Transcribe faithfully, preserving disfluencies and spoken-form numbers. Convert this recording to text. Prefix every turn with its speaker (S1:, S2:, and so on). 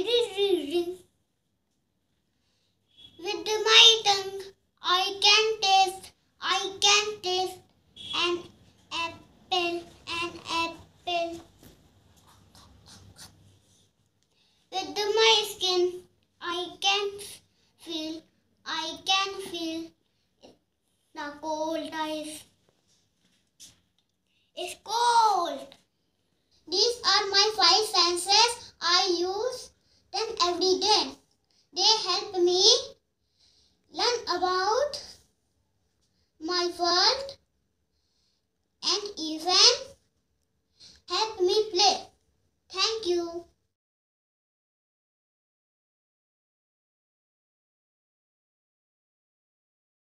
S1: With my tongue, I can taste, I can taste an apple, an apple. With my skin, I can feel, I can feel the cold ice. It's cold. These are my five senses. I use them every day. They help me learn about my world and even help me play. Thank you.